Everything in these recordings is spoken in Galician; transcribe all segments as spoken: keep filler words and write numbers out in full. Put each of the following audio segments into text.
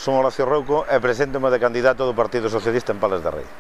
Son Horacio Rouco e preséntome de candidato do Partido Socialista en Palas de Rei.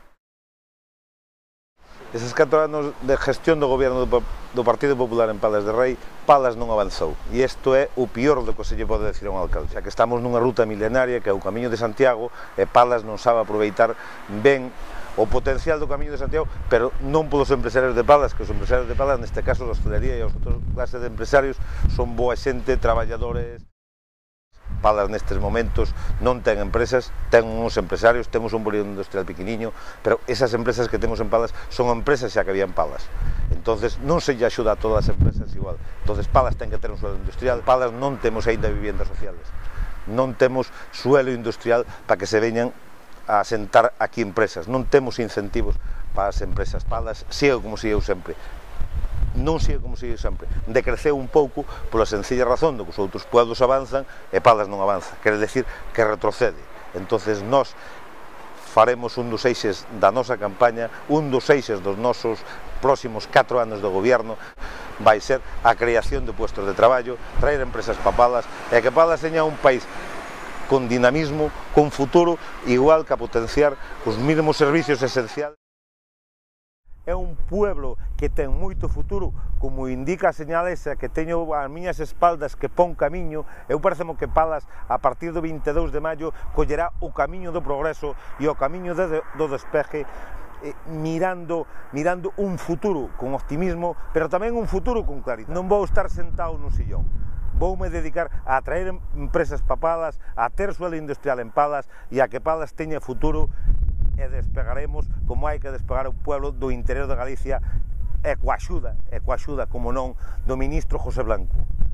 Eses catro anos de gestión do goberno do Partido Popular en Palas de Rei, Palas non avanzou. E isto é o pior do que se lle pode decir a un alcalde. Xa que estamos nunha ruta milenaria que é o Camiño de Santiago e Palas non sabe aproveitar ben o potencial do Camiño de Santiago, pero non polos empresarios de Palas, que os empresarios de Palas, neste caso da hostelería e os outros clases de empresarios, son boa xente, traballadores. Palas nestes momentos non ten empresas, ten uns empresarios, temos un polígono industrial pequeniño, pero esas empresas que temos en Palas son empresas xa que había en Palas. Entonces non se lle axuda a todas as empresas igual. Entonces Palas ten que ter un suelo industrial. Palas non temos aínda viviendas sociales, non temos suelo industrial para que se veñan a asentar aquí empresas, non temos incentivos para as empresas. Palas sigue como sigue sempre. Non sigue como sigue sempre, decreceu un pouco pola sencilla razón de que os outros pueblos avanzan e Palas non avanza, quere decir que retrocede. Entonces nós faremos un dos eixes da nosa campaña, un dos eixes dos nosos próximos catro anos de goberno vai ser a creación de puestos de traballo, traer empresas para Palas e que Palas teña un país con dinamismo, con futuro, igual que a potenciar os mínimos servicios esenciales. É un pueblo que ten moito futuro, como indica a señal esa que teño as miñas espaldas que pon camiño. Eu parecemo que Palas, a partir do vinte e dous de maio, collerá o camiño do progreso e o camiño de, do despeje, eh, mirando, mirando un futuro con optimismo, pero tamén un futuro con claridade. Non vou estar sentado no sillón. Voume dedicar a traer empresas para Palas, a ter suelo industrial en Palas e a que Palas teña futuro, e despegaremos como hai que despegar o pueblo do interior de Galicia e coa axuda, e coa axuda, como non, do ministro José Blanco.